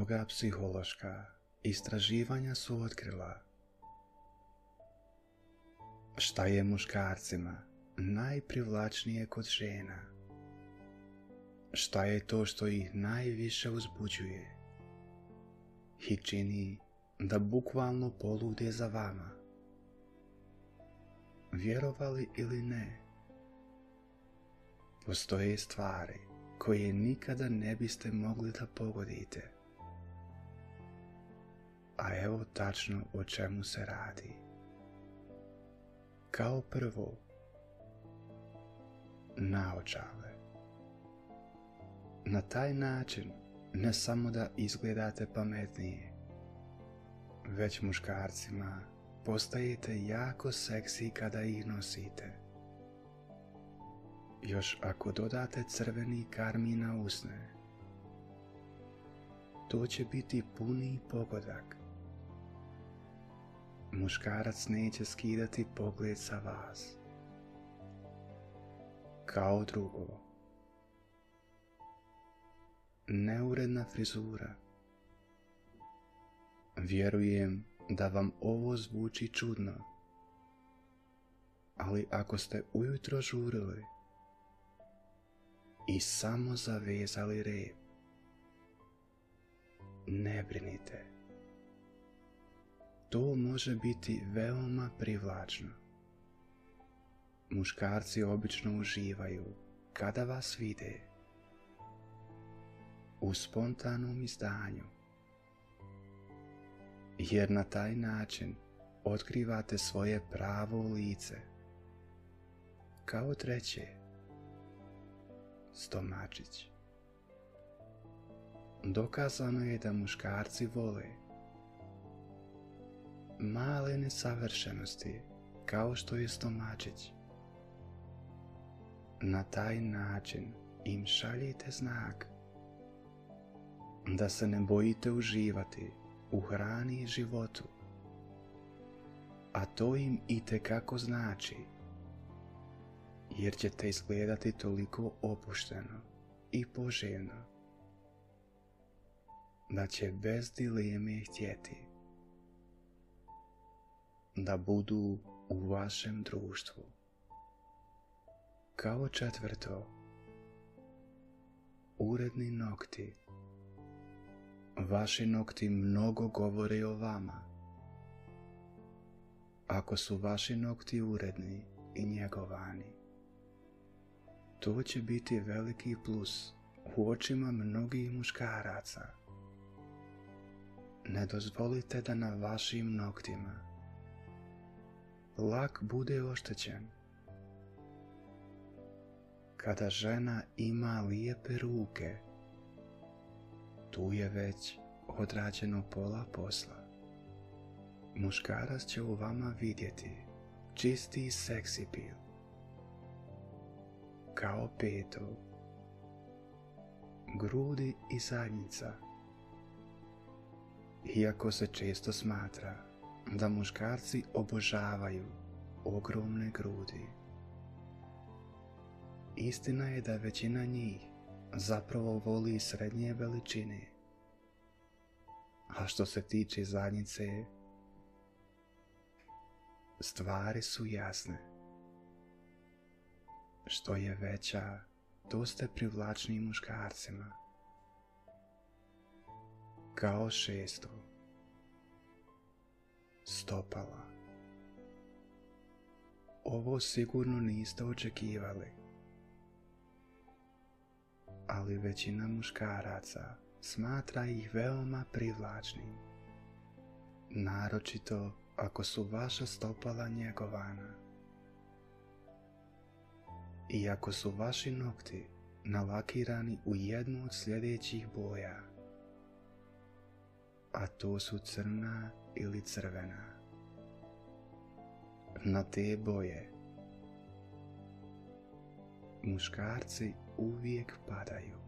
Mnoga psihološka istraživanja su otkrila šta je muškarcima najprivlačnije kod žena, šta je to što ih najviše uzbuđuje i čini da bukvalno polude za vama. Vjerovali ili ne, postoje stvari koje nikada ne biste mogli da pogodite. A evo tačno o čemu se radi. Kao prvo, naočale. Na taj način ne samo da izgledate pametnije, već muškarcima postajete jako seksi kada ih nosite. Još ako dodate crveni karmin na usne, to će biti puni pogodak. Muškarac neće skidati pogled sa vas. Kao drugo, neuredna frizura. Vjerujem da vam ovo zvuči čudno, ali ako ste ujutro žurili i samo zavezali rep, ne brinite. To može biti veoma privlačno. Muškarci obično uživaju kada vas vide u spontanom izdanju, jer na taj način otkrivate svoje pravo lice. Kao treće, stomačić. Dokazano je da muškarci vole male nesavršenosti kao što je stomačić. Na taj način im šaljete znak da se ne bojite uživati u hrani i životu, a to im itekako znači, jer ćete izgledati toliko opušteno i poželjno da će bez dileme htjeti da budu u vašem društvu. Kao četvrto, uredni nokti. Vaši nokti mnogo govore o vama. Ako su vaši nokti uredni i njegovani, to će biti veliki plus u očima mnogih muškaraca. Ne dozvolite da na vašim noktima lak bude oštećen. Kada žena ima lijepe ruke, tu je već odrađeno pola posla. Muškarac će u vama vidjeti čisti seksi pil. Kao peto, grudi i zadnjica. Iako se često smatra da muškarci obožavaju ogromne grudi, istina je da većina njih zapravo voli srednje veličine. A što se tiče zadnjice, stvari su jasne. Što je veća, to ste privlačniji muškarcima. Kao šesto, stopala. Ovo sigurno niste očekivali, ali većina muškaraca smatra ih veoma privlačnim, naročito ako su vaša stopala njegovana i ako su vaši nokti nalakirani u jednu od sljedećih boja, a to su crna ili crvena. Na te boje muškarci uvijek padaju.